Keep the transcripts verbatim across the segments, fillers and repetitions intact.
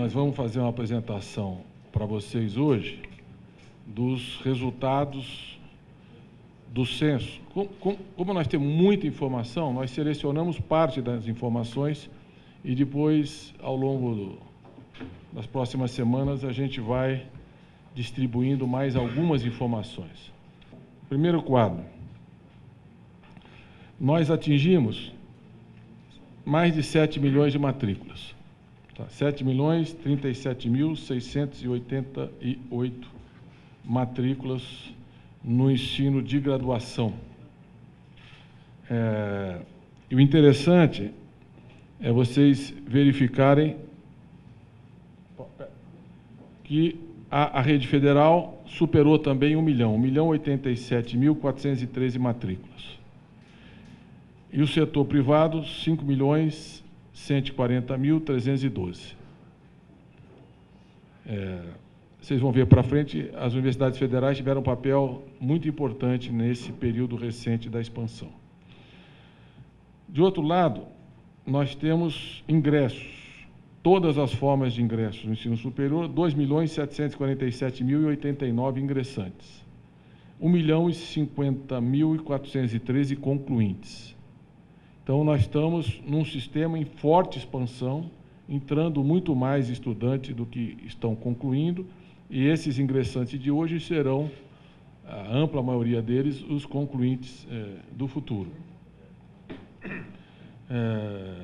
nós vamos fazer uma apresentação para vocês hoje dos resultados do censo. Como, como, como nós temos muita informação, nós selecionamos parte das informações e depois, ao longo do, das próximas semanas, a gente vai distribuindo mais algumas informações. Primeiro quadro. Nós atingimos mais de sete milhões de matrículas. Tá? sete milhões, trinta e sete mil, seiscentos e oitenta e oito matrículas no ensino de graduação. É, e o interessante é vocês verificarem que a, a rede federal superou também um milhão, um milhão oitenta e sete mil, quatrocentos e treze matrículas. E o setor privado, cinco milhões, cento e quarenta mil, trezentos e doze. É, vocês vão ver para frente, as universidades federais tiveram um papel muito importante nesse período recente da expansão. De outro lado, nós temos ingressos, todas as formas de ingressos no ensino superior, dois milhões, setecentos e quarenta e sete mil e oitenta e nove ingressantes, um milhão e cinquenta mil e quatrocentos e treze concluintes. Então, nós estamos num sistema em forte expansão, entrando muito mais estudantes do que estão concluindo, e esses ingressantes de hoje serão, a ampla maioria deles, os concluintes é, do futuro. É...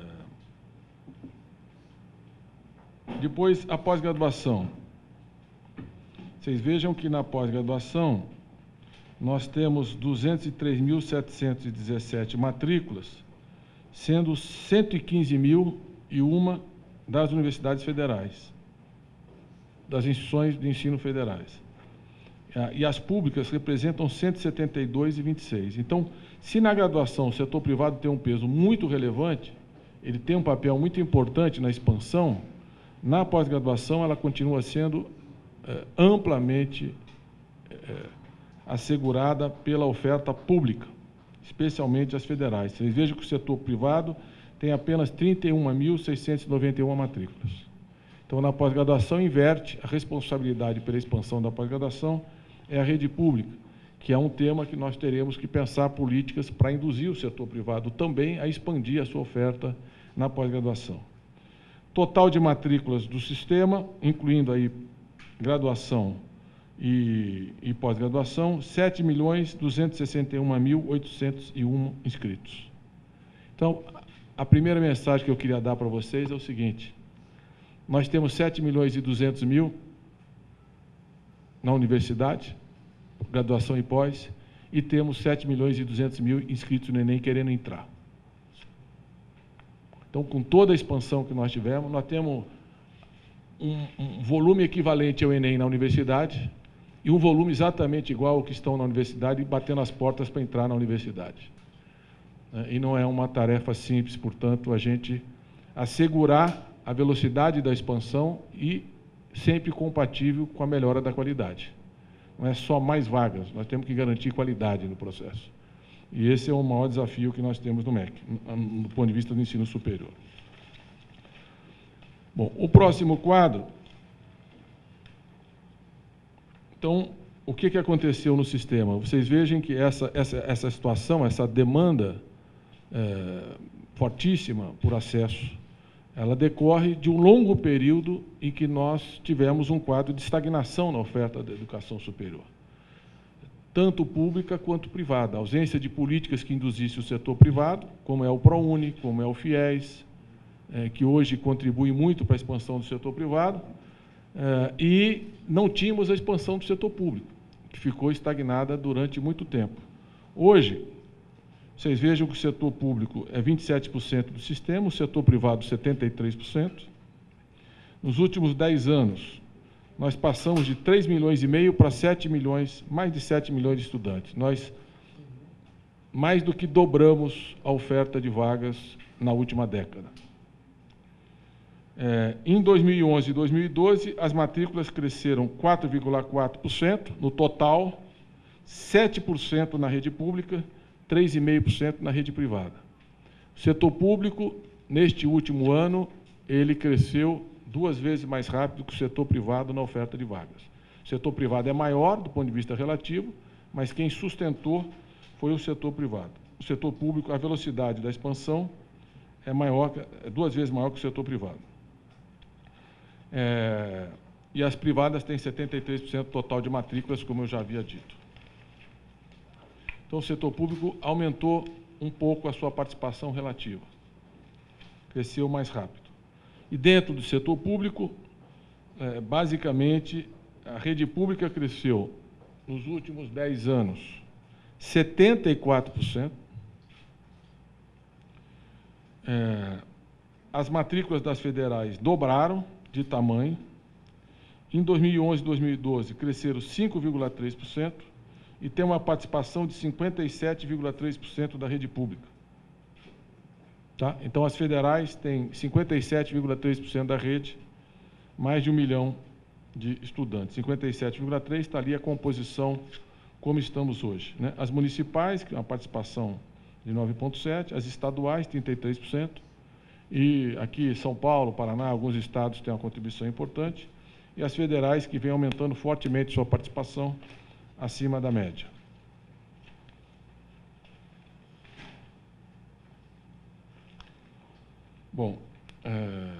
Depois, a pós-graduação. Vocês vejam que na pós-graduação nós temos duzentos e três mil, setecentos e dezessete matrículas, sendo cento e quinze mil e uma das universidades federais, das instituições de ensino federais. E as públicas representam cento e setenta e dois e vinte e seis. Então, se na graduação o setor privado tem um peso muito relevante, ele tem um papel muito importante na expansão, na pós-graduação ela continua sendo é, amplamente é, assegurada pela oferta pública, especialmente as federais. Vocês vejam que o setor privado tem apenas trinta e um mil, seiscentos e noventa e uma matrículas. Então, na pós-graduação, inverte a responsabilidade pela expansão da pós-graduação é a rede pública, que é um tema que nós teremos que pensar políticas para induzir o setor privado também a expandir a sua oferta na pós-graduação. Total de matrículas do sistema, incluindo aí graduação e, e pós-graduação, sete milhões, duzentos e sessenta e um mil, oitocentos e um inscritos. Então, a primeira mensagem que eu queria dar para vocês é o seguinte: nós temos sete milhões e duzentos mil na universidade, graduação e pós, e temos sete milhões e duzentos mil inscritos no Enem querendo entrar. Então, com toda a expansão que nós tivemos, nós temos um, um volume equivalente ao Enem na universidade e um volume exatamente igual ao que estão na universidade, batendo as portas para entrar na universidade. E não é uma tarefa simples, portanto, a gente assegurar a velocidade da expansão e sempre compatível com a melhora da qualidade. Não é só mais vagas, nós temos que garantir qualidade no processo. E esse é o maior desafio que nós temos no M E C, do ponto de vista do ensino superior. Bom, o próximo quadro. Então, o que, que aconteceu no sistema? Vocês vejam que essa, essa, essa situação, essa demanda é, fortíssima por acesso, ela decorre de um longo período em que nós tivemos um quadro de estagnação na oferta da educação superior, tanto pública quanto privada. A ausência de políticas que induzissem o setor privado, como é o ProUni, como é o FIES, é, que hoje contribui muito para a expansão do setor privado, é, e não tínhamos a expansão do setor público, que ficou estagnada durante muito tempo. Hoje, vocês vejam que o setor público é vinte e sete por cento do sistema, o setor privado setenta e três por cento. Nos últimos dez anos, nós passamos de três milhões e meio para sete milhões, mais de sete milhões de estudantes. Nós mais do que dobramos a oferta de vagas na última década. É, em dois mil e onze e dois mil e doze, as matrículas cresceram quatro vírgula quatro por cento no total, sete por cento na rede pública, três vírgula cinco por cento na rede privada. O setor público, neste último ano, ele cresceu duas vezes mais rápido que o setor privado na oferta de vagas. O setor privado é maior do ponto de vista relativo, mas quem sustentou foi o setor privado. O setor público, a velocidade da expansão é maior, é duas vezes maior que o setor privado. É, e as privadas têm setenta e três por cento total de matrículas, como eu já havia dito. Então, o setor público aumentou um pouco a sua participação relativa. Cresceu mais rápido. E dentro do setor público, é, basicamente, a rede pública cresceu, nos últimos dez anos, setenta e quatro por cento. É, as matrículas das federais dobraram de tamanho. Em dois mil e onze e dois mil e doze, cresceram cinco vírgula três por cento e tem uma participação de cinquenta e sete vírgula três por cento da rede pública. Tá? Então, as federais têm cinquenta e sete vírgula três por cento da rede, mais de um milhão de estudantes. cinquenta e sete vírgula três por cento está ali a composição como estamos hoje, né? As municipais, que é uma participação de nove vírgula sete por cento, as estaduais, trinta e três por cento, e aqui São Paulo, Paraná, alguns estados têm uma contribuição importante, e as federais, que vêm aumentando fortemente sua participação acima da média. Bom, é,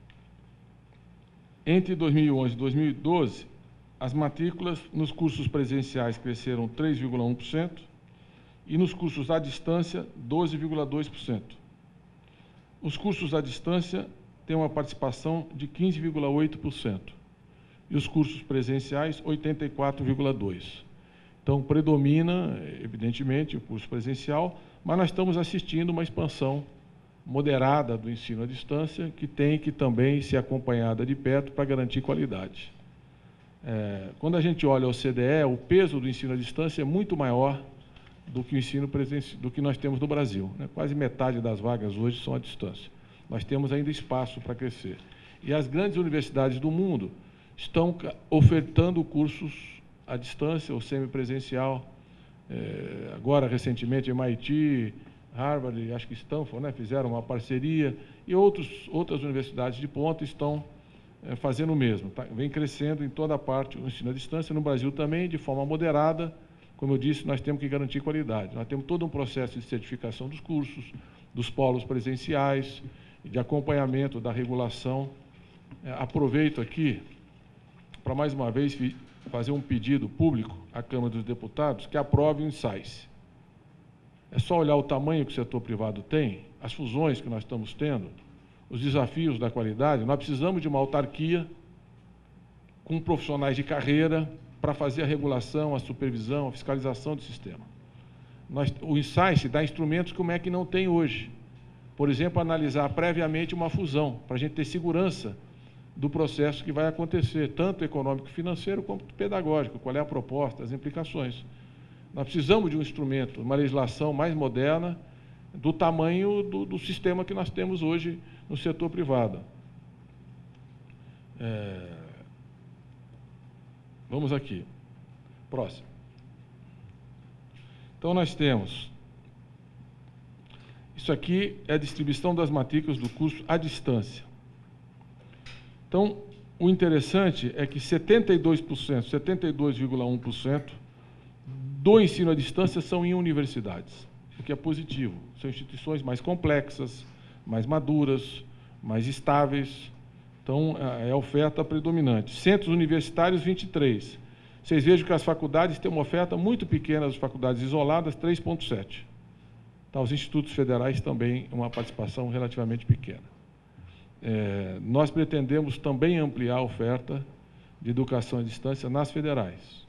entre dois mil e onze e dois mil e doze, as matrículas nos cursos presenciais cresceram três vírgula um por cento e nos cursos à distância, doze vírgula dois por cento. Os cursos à distância têm uma participação de quinze vírgula oito por cento e os cursos presenciais, oitenta e quatro vírgula dois por cento. Então, predomina, evidentemente, o curso presencial, mas nós estamos assistindo uma expansão moderada do ensino à distância, que tem que também ser acompanhada de perto para garantir qualidade. É, quando a gente olha o C D E, o peso do ensino à distância é muito maior do que o ensino presencial, do que nós temos no Brasil, né? Quase metade das vagas hoje são à distância. Nós temos ainda espaço para crescer. E as grandes universidades do mundo estão ofertando cursos à distância ou semipresencial. É, agora, recentemente, M I T, Harvard, acho que Stanford, né, fizeram uma parceria, e outros, outras universidades de ponta estão é, fazendo o mesmo. Tá? Vem crescendo em toda a parte o ensino à distância, no Brasil também, de forma moderada. Como eu disse, nós temos que garantir qualidade. Nós temos todo um processo de certificação dos cursos, dos polos presenciais, de acompanhamento da regulação. É, aproveito aqui para, mais uma vez, fazer um pedido público à Câmara dos Deputados que aprove o INSAIS. É só olhar o tamanho que o setor privado tem, as fusões que nós estamos tendo, os desafios da qualidade. Nós precisamos de uma autarquia com profissionais de carreira para fazer a regulação, a supervisão, a fiscalização do sistema. Nós, o INSAIS dá instrumentos que o M E C não tem hoje. Por exemplo, analisar previamente uma fusão, para a gente ter segurança do processo que vai acontecer, tanto econômico e financeiro, quanto pedagógico, qual é a proposta, as implicações. Nós precisamos de um instrumento, uma legislação mais moderna, do tamanho do, do sistema que nós temos hoje no setor privado. É... Vamos aqui. Próximo. Então, nós temos... Isso aqui é a distribuição das matrículas do curso à distância. Então, o interessante é que setenta e dois por cento, setenta e dois vírgula um por cento do ensino à distância são em universidades, o que é positivo. São instituições mais complexas, mais maduras, mais estáveis. Então, é a oferta predominante. Centros universitários, vinte e três. Vocês vejam que as faculdades têm uma oferta muito pequena, as faculdades isoladas, três vírgula sete. Então, os institutos federais também, uma participação relativamente pequena. É, nós pretendemos também ampliar a oferta de educação à distância nas federais.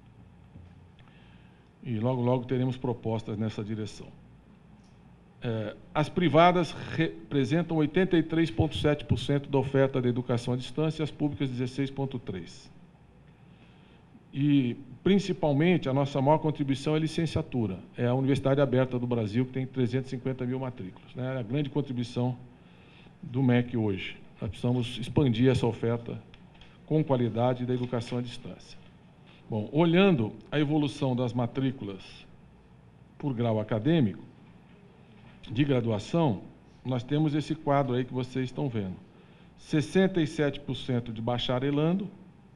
E logo, logo teremos propostas nessa direção. É, as privadas representam oitenta e três vírgula sete por cento da oferta de educação à distância e as públicas dezesseis vírgula três por cento. E, principalmente, a nossa maior contribuição é a licenciatura. É a Universidade Aberta do Brasil, que tem trezentas e cinquenta mil matrículas, né? É a grande contribuição do M E C hoje. Nós precisamos expandir essa oferta com qualidade da educação à distância. Bom, olhando a evolução das matrículas por grau acadêmico, de graduação, nós temos esse quadro aí que vocês estão vendo. sessenta e sete por cento de bacharelando,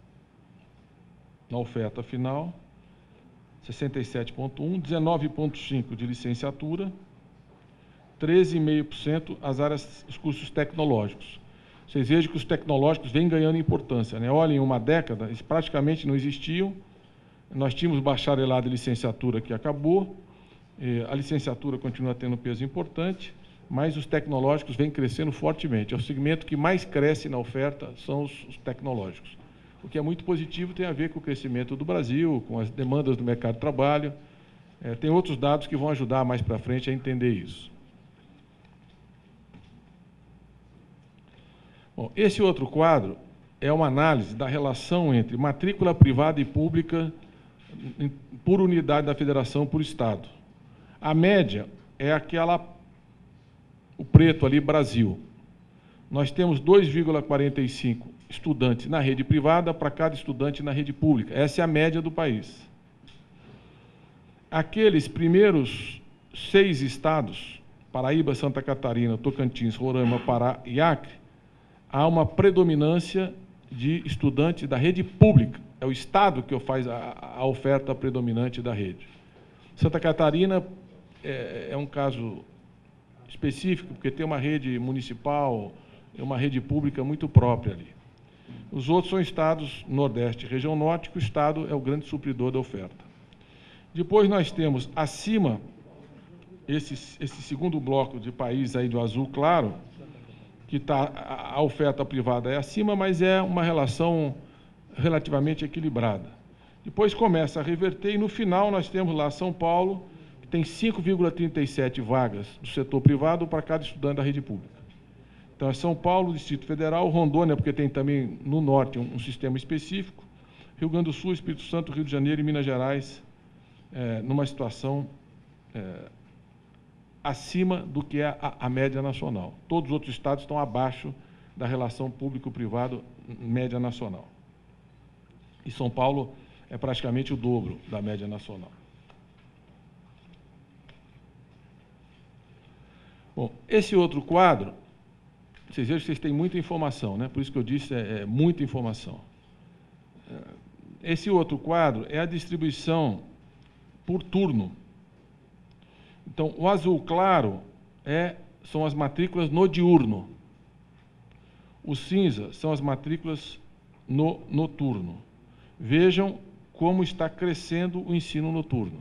na oferta final, sessenta e sete vírgula um, dezenove vírgula cinco por cento de licenciatura, treze vírgula cinco por cento as áreas, os cursos tecnológicos. Vocês vejam que os tecnológicos vêm ganhando importância, né? Olhem, em uma década, eles praticamente não existiam. Nós tínhamos bacharelado e licenciatura que acabou, a licenciatura continua tendo um peso importante, mas os tecnológicos vêm crescendo fortemente. É o segmento que mais cresce na oferta, são os, os tecnológicos. O que é muito positivo, tem a ver com o crescimento do Brasil, com as demandas do mercado de trabalho. É, tem outros dados que vão ajudar mais para frente a entender isso. Bom, esse outro quadro é uma análise da relação entre matrícula privada e pública por unidade da federação por estado. A média é aquela, o preto ali, Brasil. Nós temos dois vírgula quarenta e cinco estudantes na rede privada para cada estudante na rede pública. Essa é a média do país. Aqueles primeiros seis estados, Paraíba, Santa Catarina, Tocantins, Roraima, Pará e Acre, há uma predominância de estudantes da rede pública. É o Estado que faz a, a oferta predominante da rede. Santa Catarina é, é um caso específico, porque tem uma rede municipal, uma rede pública muito própria ali. Os outros são estados Nordeste e região Norte, que o Estado é o grande supridor da oferta. Depois nós temos acima, esse, esse segundo bloco de países aí do azul claro, que tá, a oferta privada é acima, mas é uma relação relativamente equilibrada. Depois começa a reverter e, no final, nós temos lá São Paulo, que tem cinco vírgula trinta e sete vagas do setor privado para cada estudante da rede pública. Então, é São Paulo, Distrito Federal, Rondônia, porque tem também no norte um, um sistema específico, Rio Grande do Sul, Espírito Santo, Rio de Janeiro e Minas Gerais, é, numa situação é, acima do que é a, a média nacional. Todos os outros estados estão abaixo da relação público-privado média nacional. E São Paulo é praticamente o dobro da média nacional. Bom, esse outro quadro, vocês vejam que vocês têm muita informação, né? Por isso que eu disse, é, é muita informação. Esse outro quadro é a distribuição por turno. Então, o azul claro é, são as matrículas no diurno. O cinza são as matrículas no noturno. Vejam como está crescendo o ensino noturno.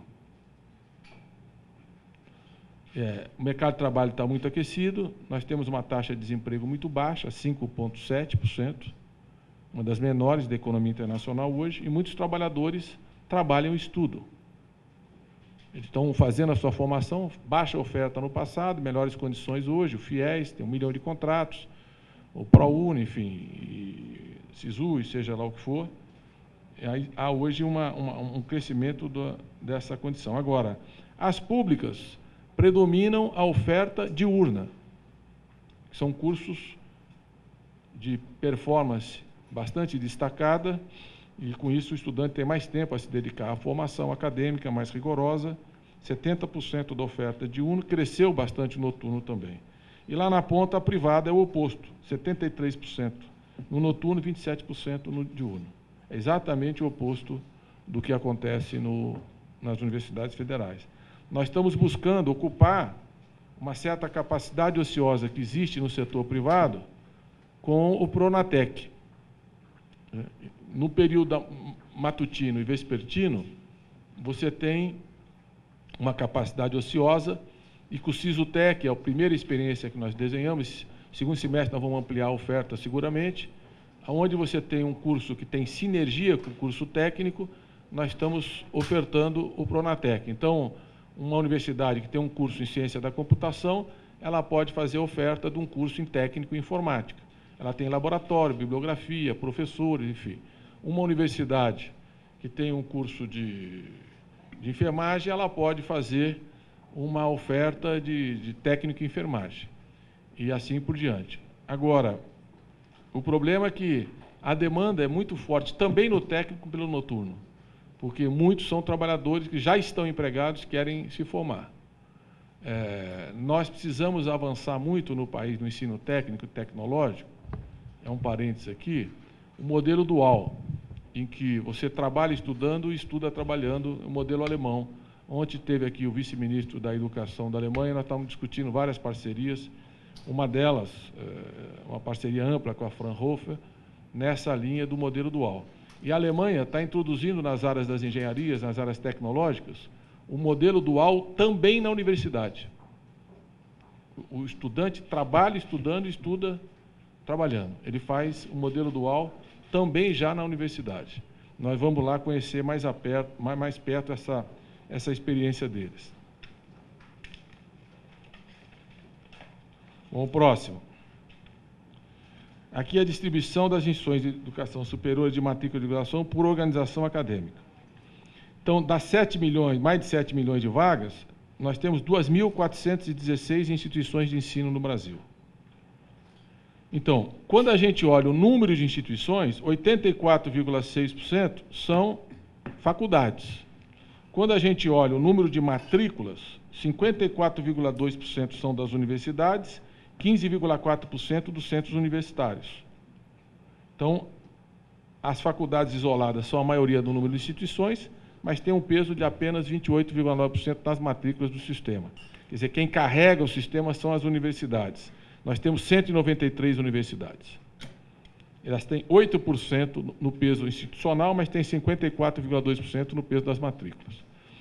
É, o mercado de trabalho está muito aquecido, nós temos uma taxa de desemprego muito baixa, cinco vírgula sete por cento, uma das menores da economia internacional hoje, e muitos trabalhadores trabalham e estudam. Eles estão fazendo a sua formação, baixa oferta no passado, melhores condições hoje, o FIES tem um milhão de contratos, o ProUni, enfim, SISU, seja lá o que for, aí há hoje uma, uma, um crescimento do, dessa condição. Agora, as públicas predominam a oferta diurna, que são cursos de performance bastante destacada, e com isso o estudante tem mais tempo a se dedicar à formação acadêmica mais rigorosa. setenta por cento da oferta diurna, cresceu bastante noturno também. E lá na ponta, a privada é o oposto, setenta e três por cento no noturno e vinte e sete por cento no diurno. É exatamente o oposto do que acontece no, nas universidades federais. Nós estamos buscando ocupar uma certa capacidade ociosa que existe no setor privado com o Pronatec. No período matutino e vespertino, você tem uma capacidade ociosa, e com o Sisutec, é a primeira experiência que nós desenhamos, segundo semestre nós vamos ampliar a oferta seguramente, onde você tem um curso que tem sinergia com o curso técnico, nós estamos ofertando o Pronatec. Então, uma universidade que tem um curso em ciência da computação, ela pode fazer a oferta de um curso em técnico em informática. Ela tem laboratório, bibliografia, professores, enfim. Uma universidade que tem um curso de, de enfermagem, ela pode fazer uma oferta de, de técnico em enfermagem, e assim por diante. Agora, o problema é que a demanda é muito forte, também no técnico pelo noturno, porque muitos são trabalhadores que já estão empregados e querem se formar. É, nós precisamos avançar muito no país no ensino técnico e tecnológico, é um parênteses aqui, o modelo dual, em que você trabalha estudando e estuda trabalhando, o modelo alemão. Ontem teve aqui o vice-ministro da Educação da Alemanha, nós estávamos discutindo várias parcerias, uma delas, uma parceria ampla com a Fraunhofer, nessa linha do modelo dual. E a Alemanha está introduzindo nas áreas das engenharias, nas áreas tecnológicas, o modelo dual também na universidade. O estudante trabalha estudando e estuda trabalhando. Ele faz o modelo dual também já na universidade. Nós vamos lá conhecer mais, a perto, mais, mais perto essa, essa experiência deles. Bom, o próximo. Aqui é a distribuição das instituições de educação superior de matrícula de graduação por organização acadêmica. Então, das sete milhões, mais de sete milhões de vagas, nós temos duas mil quatrocentas e dezesseis instituições de ensino no Brasil. Então, quando a gente olha o número de instituições, oitenta e quatro vírgula seis por cento são faculdades. Quando a gente olha o número de matrículas, cinquenta e quatro vírgula dois por cento são das universidades, quinze vírgula quatro por cento dos centros universitários. Então, as faculdades isoladas são a maioria do número de instituições, mas tem um peso de apenas vinte e oito vírgula nove por cento das matrículas do sistema. Quer dizer, quem carrega o sistema são as universidades. Nós temos cento e noventa e três universidades. Elas têm oito por cento no peso institucional, mas têm cinquenta e quatro vírgula dois por cento no peso das matrículas.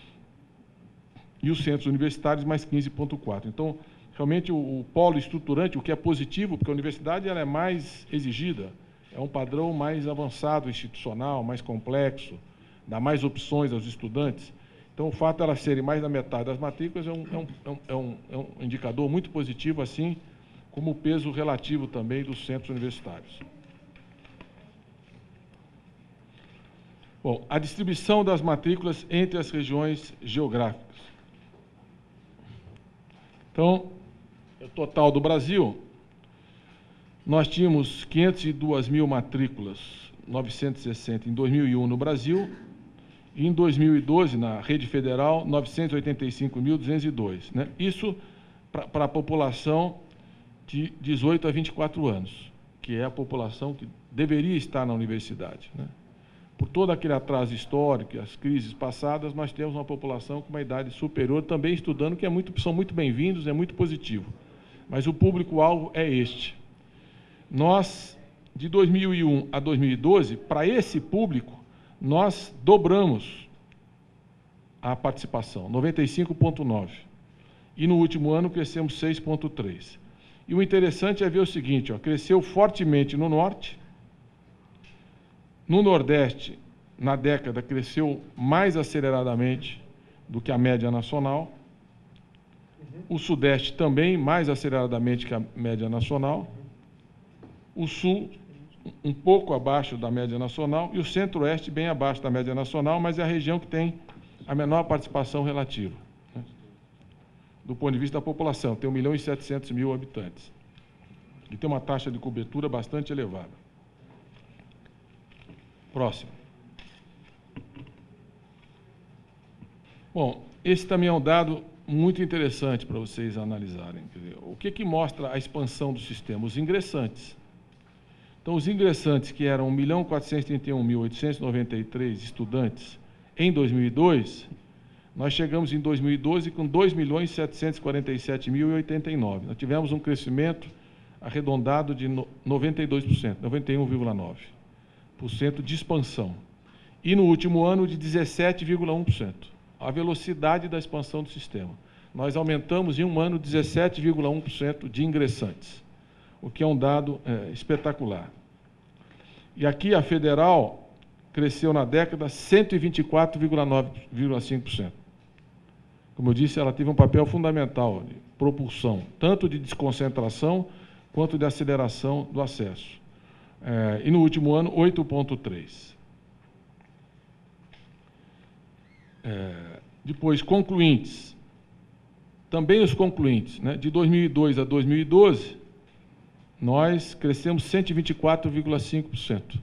E os centros universitários, mais quinze vírgula quatro por cento. Então, realmente, o, o polo estruturante, o que é positivo, porque a universidade ela é mais exigida, é um padrão mais avançado, institucional, mais complexo, dá mais opções aos estudantes. Então, o fato de elas serem mais da metade das matrículas é um, é um, é um, é um indicador muito positivo, assim como o peso relativo também dos centros universitários. Bom, a distribuição das matrículas entre as regiões geográficas. Então, o total do Brasil, nós tínhamos quinhentas e duas mil matrículas, novecentos e sessenta em dois mil e um no Brasil, e em dois mil e doze, na rede federal, novecentos e oitenta e cinco mil duzentos e dois. Né? Isso para a população de dezoito a vinte e quatro anos, que é a população que deveria estar na universidade. Né? Por todo aquele atraso histórico, as crises passadas, nós temos uma população com uma idade superior também estudando, que é muito, são muito bem-vindos, é muito positivo. Mas o público-alvo é este. Nós, de dois mil e um a dois mil e doze, para esse público, nós dobramos a participação, noventa e cinco vírgula nove por cento. E no último ano crescemos seis vírgula três por cento. E o interessante é ver o seguinte, ó, cresceu fortemente no Norte, no Nordeste, na década, cresceu mais aceleradamente do que a média nacional, o Sudeste também mais aceleradamente que a média nacional, o Sul um pouco abaixo da média nacional e o Centro-Oeste bem abaixo da média nacional, mas é a região que tem a menor participação relativa, né? Do ponto de vista da população, tem um milhão e setecentos mil habitantes, e tem uma taxa de cobertura bastante elevada. Próximo. Bom, esse também é um dado muito interessante para vocês analisarem. Quer dizer, o que, que mostra a expansão do sistema? Os ingressantes. Então, os ingressantes, que eram um milhão quatrocentos e trinta e um mil oitocentos e noventa e três estudantes em dois mil e dois, nós chegamos em dois mil e doze com dois milhões setecentos e quarenta e sete mil e oitenta e nove. Nós tivemos um crescimento arredondado de noventa e dois por cento, noventa e um vírgula nove por cento de expansão. E no último ano, de dezessete vírgula um por cento. A velocidade da expansão do sistema. Nós aumentamos em um ano dezessete vírgula um por cento de ingressantes, o que é um dado é, espetacular. E aqui a federal cresceu na década cento e vinte e quatro vírgula cinco por cento. Como eu disse, ela teve um papel fundamental de propulsão, tanto de desconcentração quanto de aceleração do acesso. É, e no último ano, oito vírgula três. É, depois, concluintes. Também os concluintes, né? De dois mil e dois a dois mil e doze, nós crescemos cento e vinte e quatro vírgula cinco por cento.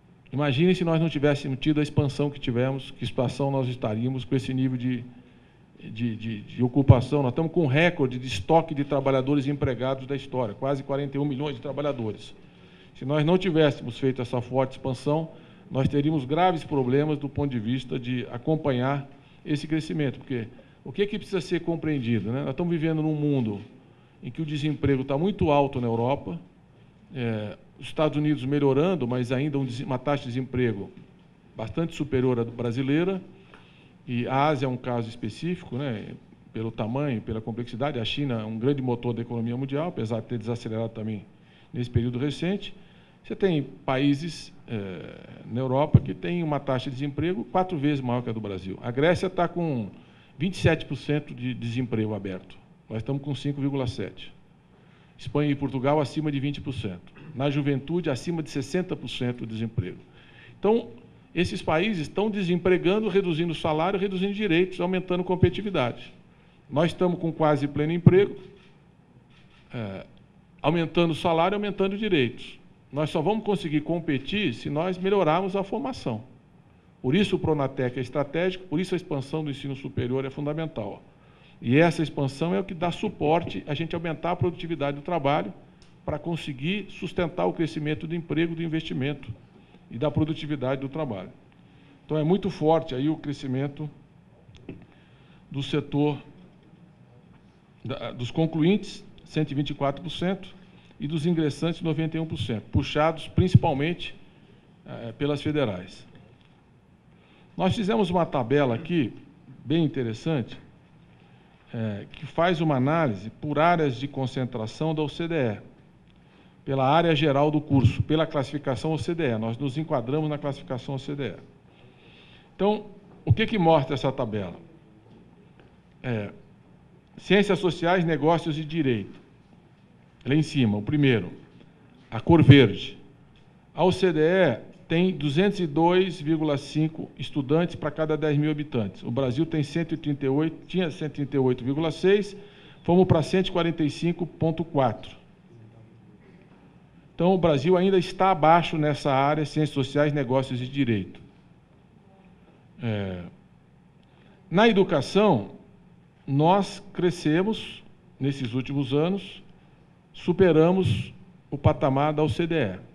Imagine se nós não tivéssemos tido a expansão que tivemos, que situação nós estaríamos com esse nível de, de, de, de ocupação, nós estamos com um recorde de estoque de trabalhadores empregados da história, quase quarenta e um milhões de trabalhadores. Se nós não tivéssemos feito essa forte expansão, nós teríamos graves problemas do ponto de vista de acompanhar esse crescimento, porque o que, é que precisa ser compreendido, né? Nós estamos vivendo num mundo em que o desemprego está muito alto na Europa, é, os Estados Unidos melhorando, mas ainda um, uma taxa de desemprego bastante superior à brasileira, e a Ásia é um caso específico, né, pelo tamanho, pela complexidade. A China é um grande motor da economia mundial, apesar de ter desacelerado também nesse período recente. Você tem países é, na Europa que têm uma taxa de desemprego quatro vezes maior que a do Brasil. A Grécia está com vinte e sete por cento de desemprego aberto. Nós estamos com cinco vírgula sete por cento. Espanha e Portugal acima de vinte por cento. Na juventude, acima de sessenta por cento do desemprego. Então, esses países estão desempregando, reduzindo o salário, reduzindo direitos, aumentando competitividade. Nós estamos com quase pleno emprego, é, aumentando o salário, aumentando direitos. Nós só vamos conseguir competir se nós melhorarmos a formação. Por isso o Pronatec é estratégico, por isso a expansão do ensino superior é fundamental. E essa expansão é o que dá suporte a gente aumentar a produtividade do trabalho para conseguir sustentar o crescimento do emprego, do investimento e da produtividade do trabalho. Então, é muito forte aí o crescimento do setor da, dos concluintes, cento e vinte e quatro por cento, e dos ingressantes, noventa e um por cento, puxados principalmente é, pelas federais. Nós fizemos uma tabela aqui, bem interessante, é, que faz uma análise por áreas de concentração da O C D E, pela área geral do curso, pela classificação O C D E. Nós nos enquadramos na classificação O C D E. Então, o que, que mostra essa tabela? É, Ciências Sociais, Negócios e Direito. Lá em cima, o primeiro, a cor verde. A O C D E tem duzentos e dois vírgula cinco estudantes para cada dez mil habitantes. O Brasil tem cento e trinta e oito, tinha cento e trinta e oito vírgula seis, fomos para cento e quarenta e cinco vírgula quatro. Então, o Brasil ainda está abaixo nessa área, Ciências Sociais, Negócios e Direito. É, na educação, nós crescemos, nesses últimos anos, superamos o patamar da O C D E.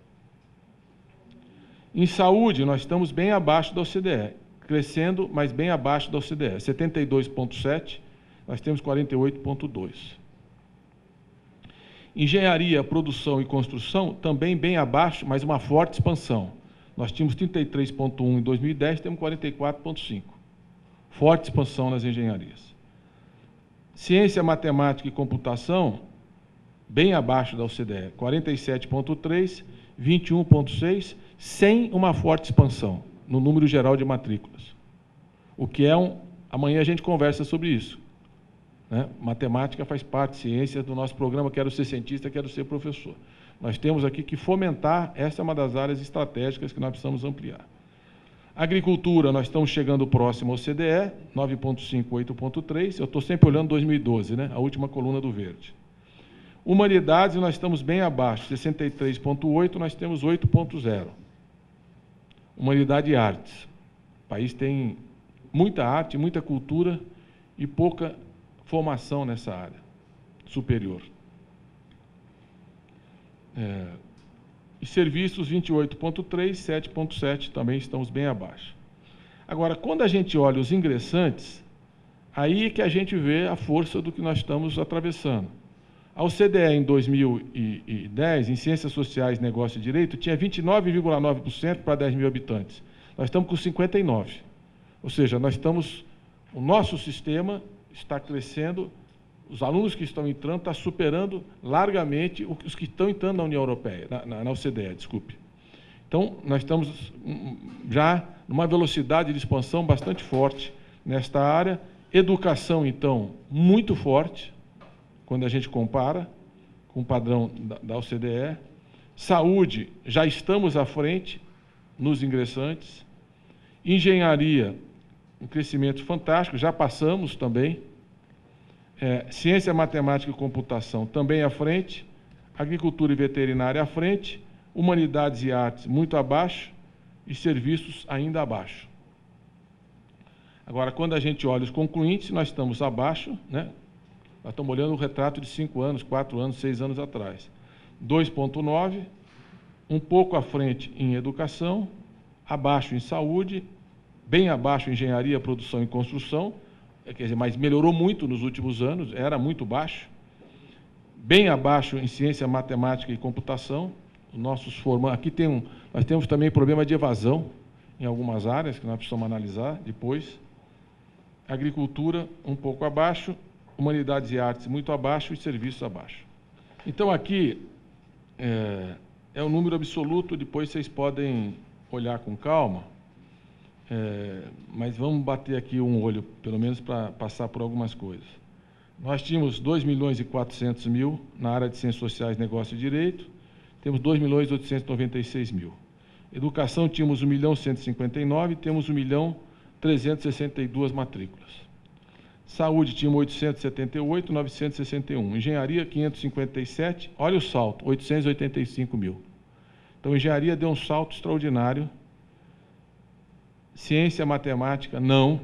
Em saúde, nós estamos bem abaixo da O C D E, crescendo, mas bem abaixo da O C D E. setenta e dois vírgula sete, nós temos quarenta e oito vírgula dois. Engenharia, produção e construção, também bem abaixo, mas uma forte expansão. Nós tínhamos trinta e três vírgula um em dois mil e dez, temos quarenta e quatro vírgula cinco. Forte expansão nas engenharias. Ciência, matemática e computação, bem abaixo da O C D E, quarenta e sete vírgula três, vinte e um vírgula seis, sem uma forte expansão no número geral de matrículas. O que é um... Amanhã a gente conversa sobre isso. Né? Matemática faz parte, ciência, do nosso programa, quero ser cientista, quero ser professor. Nós temos aqui que fomentar, essa é uma das áreas estratégicas que nós precisamos ampliar. Agricultura, nós estamos chegando próximo ao C D E, nove vírgula cinco, oito vírgula três, eu estou sempre olhando dois mil e doze, né? A última coluna do verde. Humanidades, nós estamos bem abaixo, sessenta e três vírgula oito, nós temos oito vírgula zero. Humanidade e artes. O país tem muita arte, muita cultura e pouca formação nessa área superior. É, e serviços, vinte e oito vírgula três, sete vírgula sete, também estamos bem abaixo. Agora, quando a gente olha os ingressantes, aí é que a gente vê a força do que nós estamos atravessando. A O C D E, em dois mil e dez, em Ciências Sociais, Negócio e Direito, tinha vinte e nove vírgula nove por cento para dez mil habitantes. Nós estamos com cinquenta e nove por cento. Ou seja, nós estamos, o nosso sistema está crescendo, os alunos que estão entrando estão superando largamente os que estão entrando na União Europeia, na, na, na O C D E, desculpe. Então, nós estamos já numa velocidade de expansão bastante forte nesta área. Educação, então, muito forte, quando a gente compara com o padrão da, da O C D E. Saúde, já estamos à frente nos ingressantes. Engenharia, um crescimento fantástico, já passamos também. É, ciência, matemática e computação, também à frente. Agricultura e veterinária à frente. Humanidades e artes, muito abaixo. E serviços, ainda abaixo. Agora, quando a gente olha os concluintes, nós estamos abaixo, né? Nós estamos olhando o retrato de cinco anos, quatro anos, seis anos atrás. dois vírgula nove, um pouco à frente em educação, abaixo em saúde, bem abaixo em engenharia, produção e construção, quer dizer, mas melhorou muito nos últimos anos, era muito baixo, bem abaixo em ciência, matemática e computação. Os nossos formandos, aqui tem um, nós temos também problema de evasão em algumas áreas, que nós precisamos analisar depois. Agricultura, um pouco abaixo, humanidades e artes, muito abaixo, e serviços abaixo. Então, aqui é, é o número absoluto, depois vocês podem olhar com calma, é, mas vamos bater aqui um olho, pelo menos para passar por algumas coisas. Nós tínhamos dois milhões e quatrocentos mil na área de ciências sociais, negócio e direito, temos dois milhões e oitocentos e noventa e seis mil. Educação, tínhamos um milhão cento e cinquenta e nove, temos um milhão trezentos e sessenta e duas matrículas. Saúde, tínhamos oitocentos e setenta e oito, novecentos e sessenta e um. Engenharia, quinhentos e cinquenta e sete, olha o salto, oitocentos e oitenta e cinco mil. Então, engenharia deu um salto extraordinário. Ciência, matemática, não.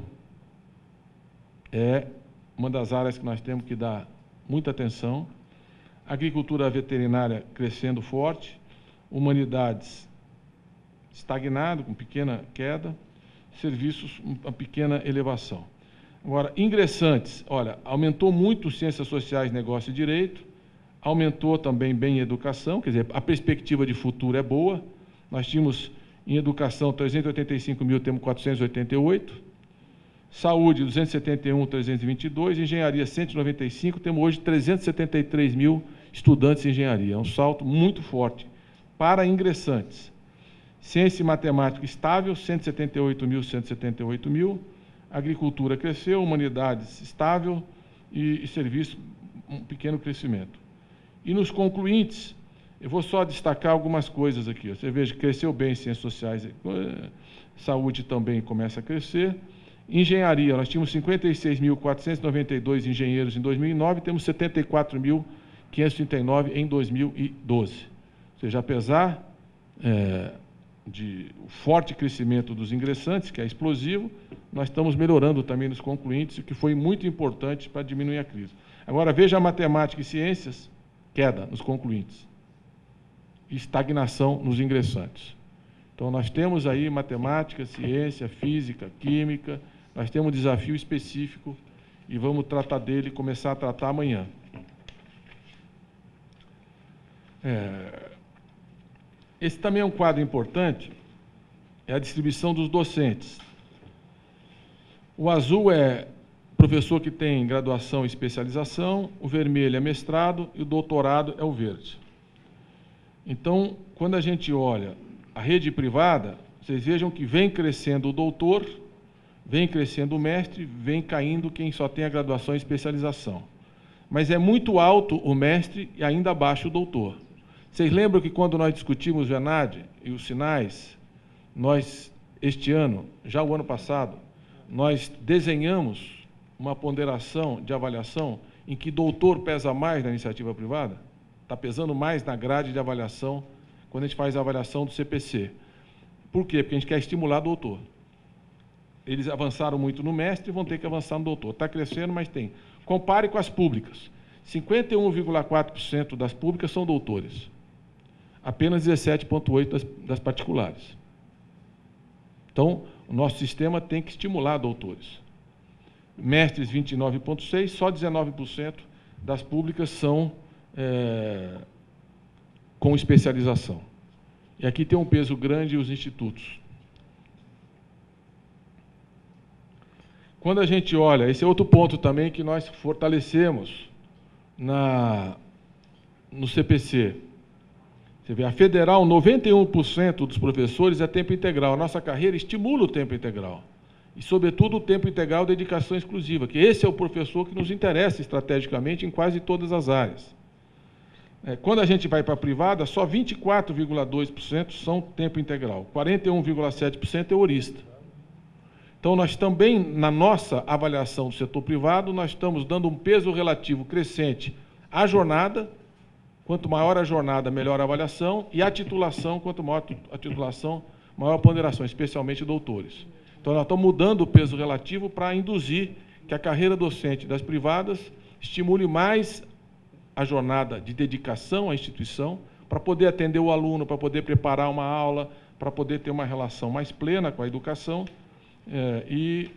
É uma das áreas que nós temos que dar muita atenção. Agricultura veterinária crescendo forte. Humanidades estagnado, com pequena queda. Serviços, uma pequena elevação. Agora, ingressantes, olha, aumentou muito ciências sociais, negócio e direito, aumentou também bem em educação, quer dizer, a perspectiva de futuro é boa. Nós tínhamos em educação trezentos e oitenta e cinco mil, temos quatrocentos e oitenta e oito. Saúde, duzentos e setenta e um, trezentos e vinte e dois. Engenharia, cento e noventa e cinco, temos hoje trezentos e setenta e três mil estudantes em engenharia. É um salto muito forte para ingressantes. Ciência e matemática estável, cento e setenta e oito mil, cento e setenta e oito mil. Agricultura cresceu, humanidades estável e, e serviço, um pequeno crescimento. E nos concluintes, eu vou só destacar algumas coisas aqui. Você veja que cresceu bem em ciências sociais, saúde também começa a crescer. Engenharia, nós tínhamos cinquenta e seis mil, quatrocentos e noventa e dois engenheiros em dois mil e nove, temos setenta e quatro mil, quinhentos e trinta e nove em dois mil e doze. Ou seja, apesar é, de o forte crescimento dos ingressantes, que é explosivo, nós estamos melhorando também nos concluintes, o que foi muito importante para diminuir a crise. Agora, veja a matemática e ciências, queda nos concluintes, estagnação nos ingressantes. Então, nós temos aí matemática, ciência, física, química, nós temos um desafio específico e vamos tratar dele, começar a tratar amanhã. É, esse também é um quadro importante, é a distribuição dos docentes. O azul é professor que tem graduação e especialização, o vermelho é mestrado e o doutorado é o verde. Então, quando a gente olha a rede privada, vocês vejam que vem crescendo o doutor, vem crescendo o mestre, vem caindo quem só tem a graduação e especialização. Mas é muito alto o mestre e ainda abaixo o doutor. Vocês lembram que quando nós discutimos o ENAD e os sinais, nós, este ano, já o ano passado, nós desenhamos uma ponderação de avaliação em que doutor pesa mais na iniciativa privada? Está pesando mais na grade de avaliação quando a gente faz a avaliação do C P C. Por quê? Porque a gente quer estimular doutor. Eles avançaram muito no mestre e vão ter que avançar no doutor. Está crescendo, mas tem. Compare com as públicas. cinquenta e um vírgula quatro por cento das públicas são doutores. Apenas dezessete vírgula oito por cento das, das particulares. Então, o nosso sistema tem que estimular doutores. Mestres, vinte e nove vírgula seis por cento, só dezenove por cento das públicas são é, com especialização. E aqui tem um peso grande os institutos. Quando a gente olha, esse é outro ponto também que nós fortalecemos na, no C P C. Você vê, a federal, noventa e um por cento dos professores é tempo integral. A nossa carreira estimula o tempo integral. E, sobretudo, o tempo integral de dedicação exclusiva, que esse é o professor que nos interessa estrategicamente em quase todas as áreas. É, quando a gente vai para a privada, só vinte e quatro vírgula dois por cento são tempo integral, quarenta e um vírgula sete por cento é horista. Então, nós também, na nossa avaliação do setor privado, nós estamos dando um peso relativo crescente à jornada. Quanto maior a jornada, melhor a avaliação, e a titulação, quanto maior a titulação, maior a ponderação, especialmente doutores. Então, nós estamos mudando o peso relativo para induzir que a carreira docente das privadas estimule mais a jornada de dedicação à instituição, para poder atender o aluno, para poder preparar uma aula, para poder ter uma relação mais plena com a educação. É, e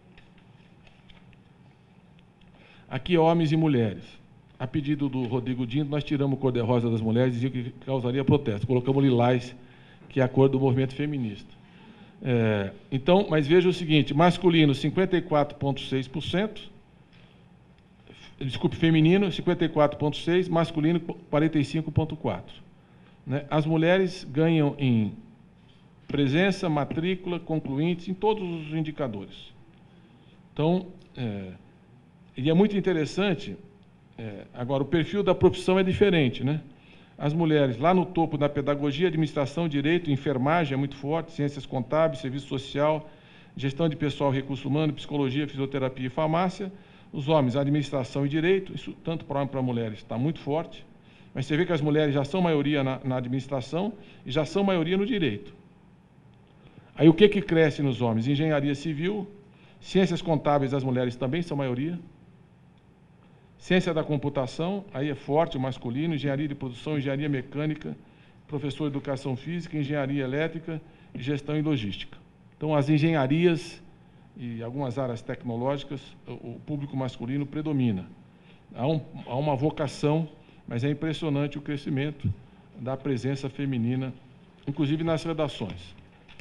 aqui, homens e mulheres. A pedido do Rodrigo Dinto, nós tiramos o cor-de-rosa das mulheres, dizia que causaria protesto. Colocamos lilás, que é a cor do movimento feminista. É, então, mas veja o seguinte, masculino, cinquenta e quatro vírgula seis por cento, desculpe, feminino, cinquenta e quatro vírgula seis por cento, masculino, quarenta e cinco vírgula quatro por cento. Né? As mulheres ganham em presença, matrícula, concluintes, em todos os indicadores. Então, é, e é muito interessante, é, agora, o perfil da profissão é diferente, né? As mulheres, lá no topo da pedagogia, administração, direito, enfermagem é muito forte, ciências contábeis, serviço social, gestão de pessoal, recurso humano, psicologia, fisioterapia e farmácia. Os homens, administração e direito, isso tanto para homens como para mulheres está muito forte, mas você vê que as mulheres já são maioria na, na administração e já são maioria no direito. Aí o que, que cresce nos homens? Engenharia civil, ciências contábeis, as mulheres também são maioria. Ciência da computação, aí é forte o masculino, engenharia de produção, engenharia mecânica, professor de educação física, engenharia elétrica e gestão e logística. Então, as engenharias e algumas áreas tecnológicas, o público masculino predomina. Há, um, há uma vocação, mas é impressionante o crescimento da presença feminina, inclusive nas redações.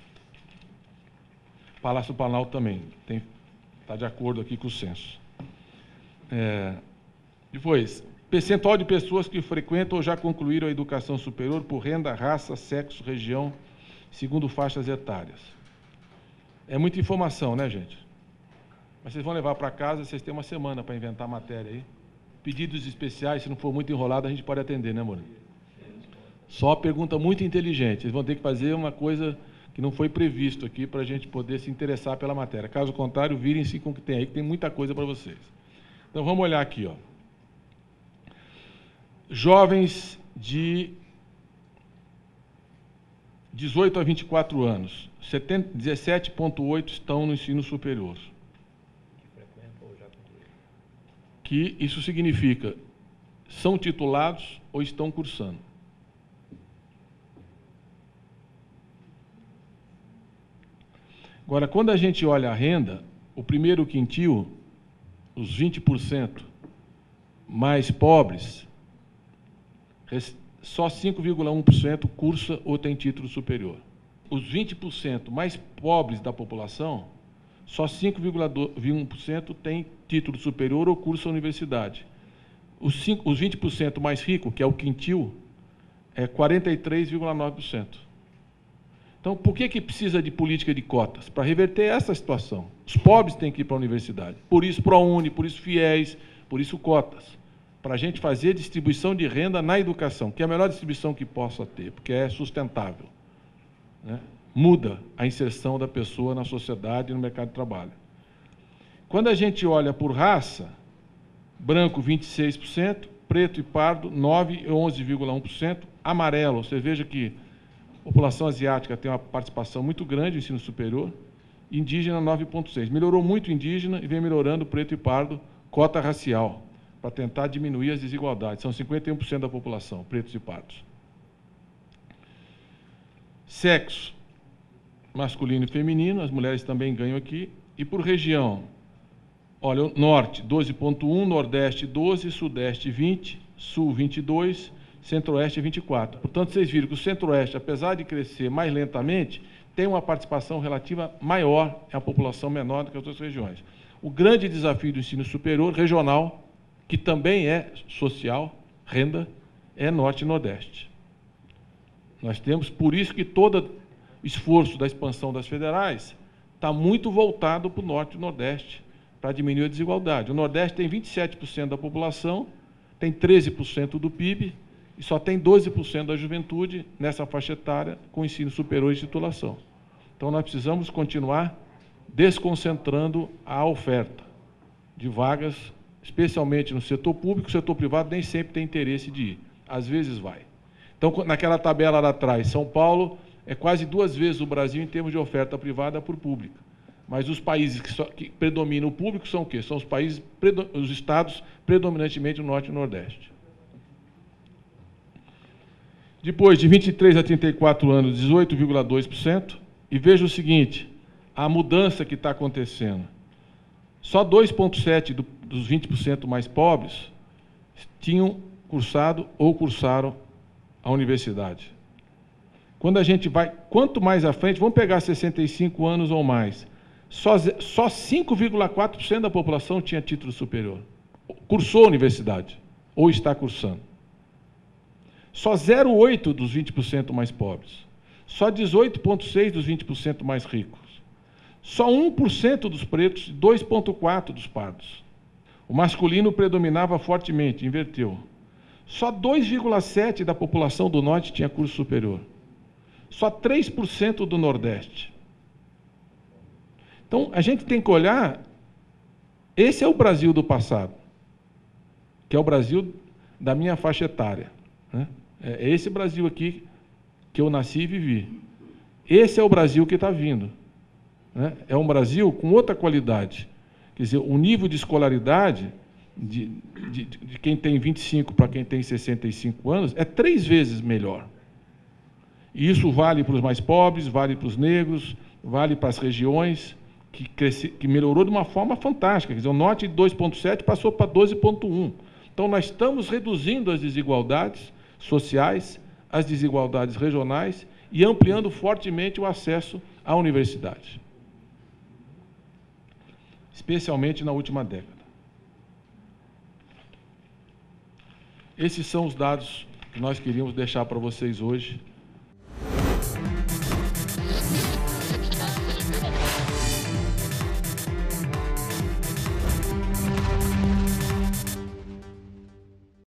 Palácio do Planalto também está de acordo aqui com o censo. É, depois, percentual de pessoas que frequentam ou já concluíram a educação superior por renda, raça, sexo, região, segundo faixas etárias. É muita informação, né, gente? Mas vocês vão levar para casa, vocês têm uma semana para inventar matéria aí. Pedidos especiais, se não for muito enrolado, a gente pode atender, né, Moreno? Só pergunta muito inteligente. Vocês vão ter que fazer uma coisa que não foi previsto aqui para a gente poder se interessar pela matéria. Caso contrário, virem-se com o que tem aí, que tem muita coisa para vocês. Então, vamos olhar aqui, ó. Jovens de dezoito a vinte e quatro anos, dezessete vírgula oito estão no ensino superior. Que isso significa, são titulados ou estão cursando. Agora, quando a gente olha a renda, o primeiro quintil, os vinte por cento mais pobres, só cinco vírgula um por cento cursa ou tem título superior. Os vinte por cento mais pobres da população, só cinco vírgula um por cento tem título superior ou cursa a universidade. Os, cinco, os vinte por cento mais ricos, que é o quintil, é quarenta e três vírgula nove por cento. Então, por que que precisa de política de cotas? Para reverter essa situação. Os pobres têm que ir para a universidade. Por isso, ProUni, por isso FIES, por isso cotas. Para a gente fazer distribuição de renda na educação, que é a melhor distribuição que possa ter, porque é sustentável. Né? Muda a inserção da pessoa na sociedade e no mercado de trabalho. Quando a gente olha por raça, branco vinte e seis por cento, preto e pardo nove e onze vírgula um por cento, amarelo, você veja que a população asiática tem uma participação muito grande no ensino superior, indígena nove vírgula seis por cento. Melhorou muito o indígena e vem melhorando o preto e pardo, cota racial, para tentar diminuir as desigualdades. São cinquenta e um por cento da população, pretos e pardos. Sexo, masculino e feminino, as mulheres também ganham aqui. E por região, olha, o norte, doze vírgula um, nordeste, doze, sudeste, vinte, sul, vinte e dois, centro-oeste, vinte e quatro. Portanto, vocês viram que o centro-oeste, apesar de crescer mais lentamente, tem uma participação relativa maior, é a população menor do que as outras regiões. O grande desafio do ensino superior regional, que também é social, renda, é norte e nordeste. Nós temos, por isso que todo esforço da expansão das federais está muito voltado para o norte e nordeste, para diminuir a desigualdade. O nordeste tem vinte e sete por cento da população, tem treze por cento do P I B e só tem doze por cento da juventude nessa faixa etária com ensino superior e titulação. Então, nós precisamos continuar desconcentrando a oferta de vagas, especialmente no setor público. O setor privado nem sempre tem interesse de ir, às vezes vai. Então, naquela tabela lá atrás, São Paulo é quase duas vezes o Brasil em termos de oferta privada por pública. Mas os países que, só, que predominam o público são o quê? São os países, os estados predominantemente do Norte e Nordeste. Depois, de vinte e três a trinta e quatro anos, dezoito vírgula dois por cento. E veja o seguinte, a mudança que está acontecendo. Só dois vírgula sete por cento do, dos vinte por cento mais pobres tinham cursado ou cursaram a universidade. Quando a gente vai, quanto mais à frente, vamos pegar sessenta e cinco anos ou mais, só, só cinco vírgula quatro por cento da população tinha título superior. Cursou a universidade, ou está cursando. Só zero vírgula oito por cento dos vinte por cento mais pobres. Só dezoito vírgula seis por cento dos vinte por cento mais ricos. Só um por cento dos pretos e dois vírgula quatro por cento dos pardos. O masculino predominava fortemente, inverteu. Só dois vírgula sete por cento da população do Norte tinha curso superior. Só três por cento do Nordeste. Então, a gente tem que olhar, esse é o Brasil do passado, que é o Brasil da minha faixa etária, né? É esse Brasil aqui que eu nasci e vivi. Esse é o Brasil que está vindo, né? É um Brasil com outra qualidade. Quer dizer, o nível de escolaridade de, de, de quem tem vinte e cinco para quem tem sessenta e cinco anos é três vezes melhor. E isso vale para os mais pobres, vale para os negros, vale para as regiões, que, cresce, que melhorou de uma forma fantástica. Quer dizer, o Norte de dois vírgula sete passou para doze vírgula um. Então, nós estamos reduzindo as desigualdades sociais, as desigualdades regionais e ampliando fortemente o acesso à universidade, especialmente na última década. Esses são os dados que nós queríamos deixar para vocês hoje.